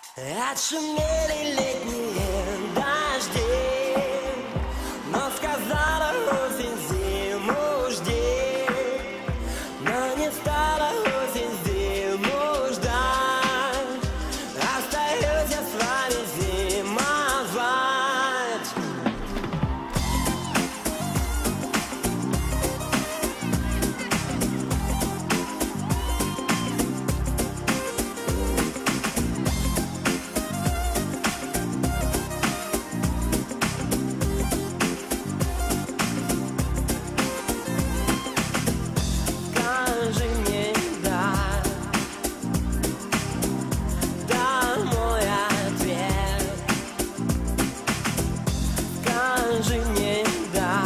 Отшумели летние дожди, но сказала осень зиму жди, но не стала осень зиму ждать. Остаюсь я с вами зимовать. Скажи мне да, да мой ответ. Скажи мне да,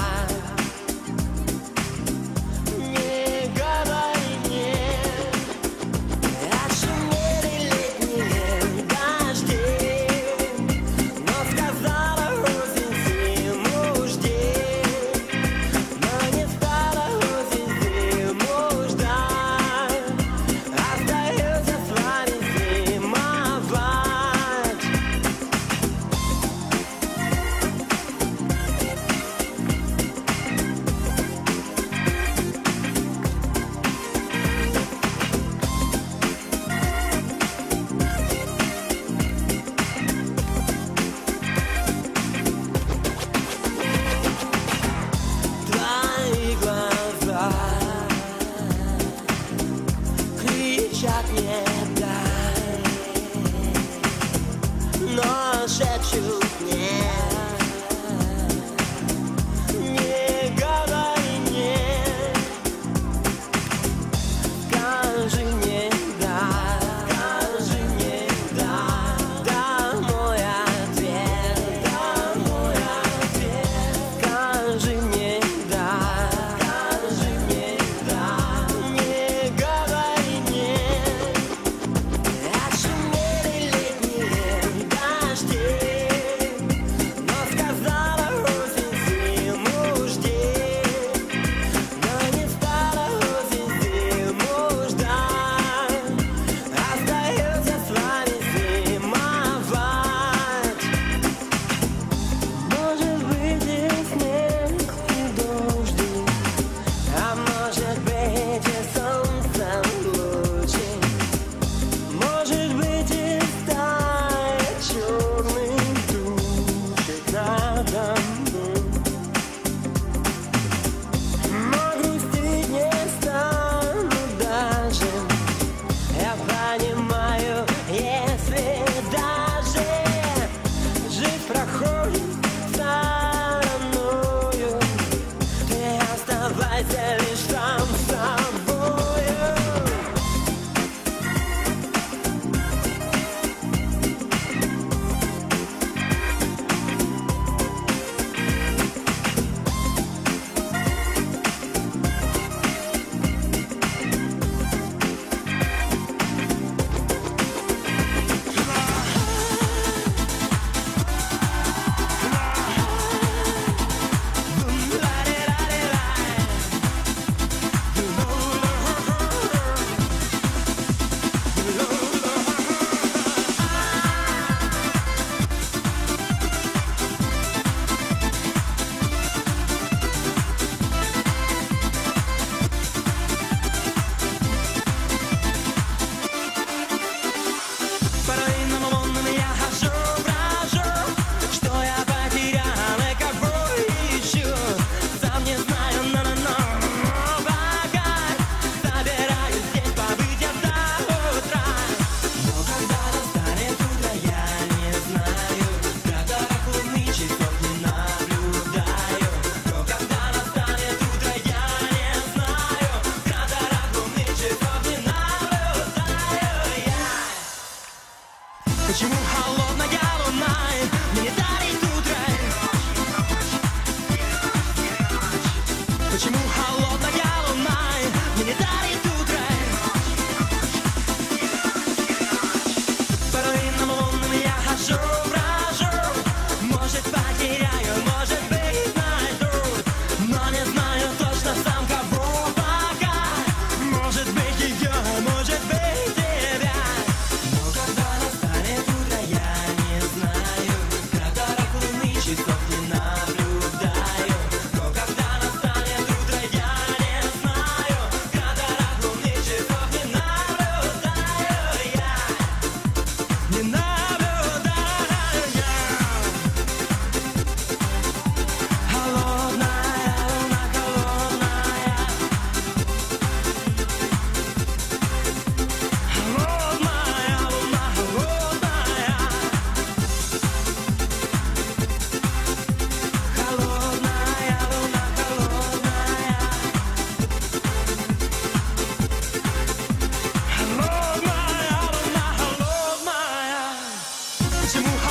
не говори нет. Отшумели летние дожди, но сказала осень зиму жди, но не стала осень зиму ждать. Остаюсь я с вами зимовать. Твои глаза кричат мне дай, но шепчут мне не говори нет. Скажи мне да, скажи мне да, да мой ответ, да мой ответ. Скажи мне да, скажи мне да, не говори нет. Отшумели летние дожди, но сказала осень зиму жди, но не стала осень зиму ждать. Остаюсь я с вами зимовать. Может быть и снег, и дождик, а может быть и солнце лучи, может быть и стая черных тучек надо мной. Но грустить не стану даже, я понимаю, если даже жизнь проходит стороною, ты оставайся лишь сам собою. Порой на мамон я хожу, брожу, что я потерял и кого ищу. Сам не знаю, но пока собираюсь здесь побыть я до утра. Но когда настанет утро, я не знаю, которых лунных часов не наблюдаю. Но когда настанет утро, я не знаю, которых лунных часов не наблюдаю я. Почему холодная луна мне дарит утро? Почему холодная луна мне дарит утро? Порой на лунном я хожу, брожу, может потеряю, может быть найду, но не знаю точно сам кого пока. Может быть ее, может быть тебя. Но когда настанет утро, Почему